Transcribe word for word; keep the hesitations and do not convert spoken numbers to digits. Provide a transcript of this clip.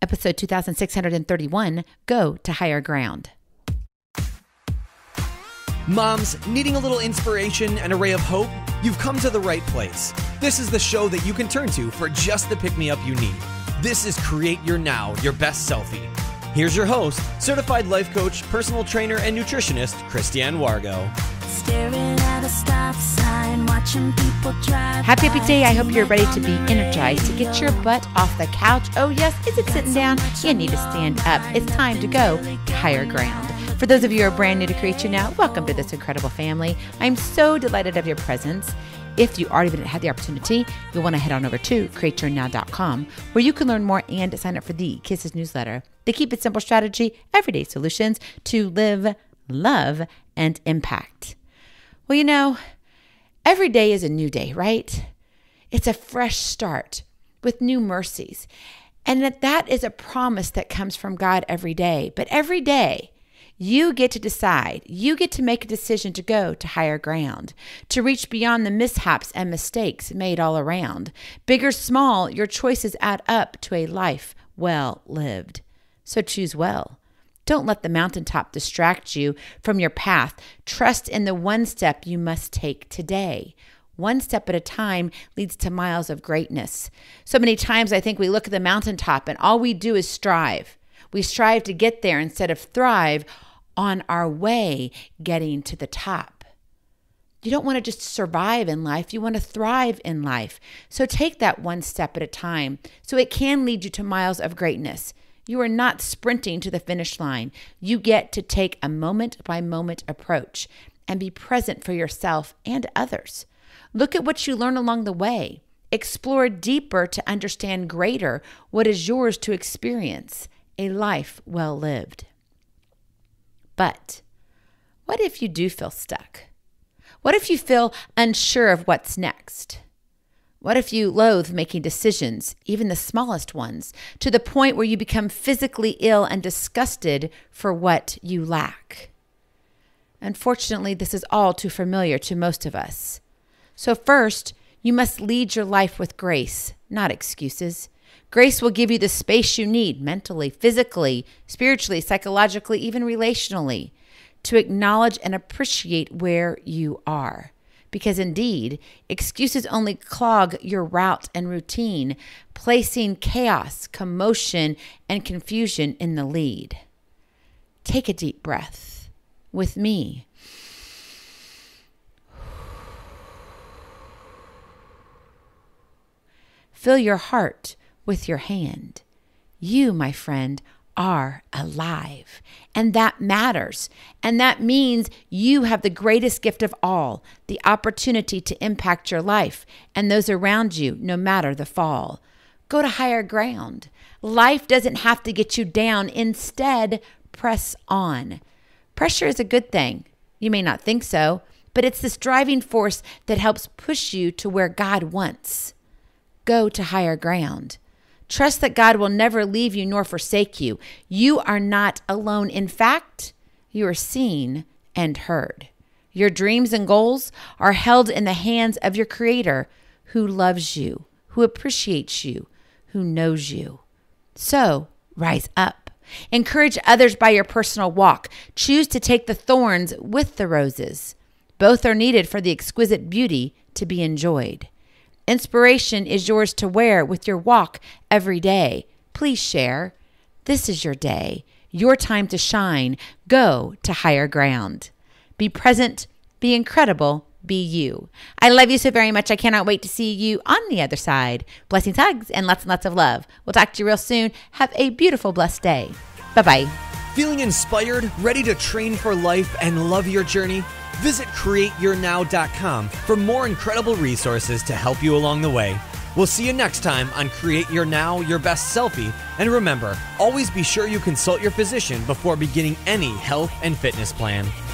episode two thousand six hundred thirty-one, Go to Higher Ground. Moms, needing a little inspiration and a ray of hope? You've come to the right place. This is the show that you can turn to for just the pick-me-up you need. This is Create Your Now, Your Best Selfie. Here's your host, certified life coach, personal trainer, and nutritionist, Kristianne Wargo. Staring at a stop sign, watching people drive. Happy, happy day. I hope you're ready to be energized, to get your butt off the couch. Oh yes, is it sitting down? You need to stand up. It's time to go to higher ground. For those of you who are brand new to Create Your Now, welcome to this incredible family. I'm so delighted of your presence. If you already had the opportunity, you'll want to head on over to create your now dot com, where you can learn more and sign up for the Kisses newsletter. They keep it simple strategy, everyday solutions to live, love, and impact. Well, you know, every day is a new day, right? It's a fresh start with new mercies. And that that is a promise that comes from God every day. But every day, you get to decide, you get to make a decision to go to higher ground, to reach beyond the mishaps and mistakes made all around. Big or small, your choices add up to a life well lived. So choose well. Don't let the mountaintop distract you from your path. Trust in the one step you must take today. One step at a time leads to miles of greatness. So many times I think we look at the mountaintop and all we do is strive. We strive to get there instead of thrive on our way getting to the top. You don't want to just survive in life. You want to thrive in life. So take that one step at a time so it can lead you to miles of greatness. You are not sprinting to the finish line. You get to take a moment by moment approach and be present for yourself and others. Look at what you learn along the way. Explore deeper to understand greater what is yours to experience, a life well lived. But what if you do feel stuck? What if you feel unsure of what's next? What if you loathe making decisions, even the smallest ones, to the point where you become physically ill and disgusted for what you lack? Unfortunately, this is all too familiar to most of us. So first, you must lead your life with grace, not excuses. Grace will give you the space you need mentally, physically, spiritually, psychologically, even relationally, to acknowledge and appreciate where you are. Because indeed, excuses only clog your route and routine, placing chaos, commotion, and confusion in the lead. Take a deep breath with me. Fill your heart with your hand. You, my friend, are alive. And that matters. And that means you have the greatest gift of all, the opportunity to impact your life and those around you, no matter the fall. Go to higher ground. Life doesn't have to get you down. Instead, press on. Pressure is a good thing. You may not think so, but it's this driving force that helps push you to where God wants. Go to higher ground. Trust that God will never leave you nor forsake you. You are not alone. In fact, you are seen and heard. Your dreams and goals are held in the hands of your Creator, who loves you, who appreciates you, who knows you. So rise up. Encourage others by your personal walk. Choose to take the thorns with the roses. Both are needed for the exquisite beauty to be enjoyed. Inspiration is yours to wear with your walk every day. Please share. This is your day, your time to shine. Go to higher ground. Be present, be incredible, be you. I love you so very much. I cannot wait to see you on the other side. Blessings, hugs, and lots and lots of love. We'll talk to you real soon. Have a beautiful, blessed day. Bye-bye. Feeling inspired, ready to train for life and love your journey? Visit create your now dot com for more incredible resources to help you along the way. We'll see you next time on Create Your Now, Your Best Selfie. And remember, always be sure you consult your physician before beginning any health and fitness plan.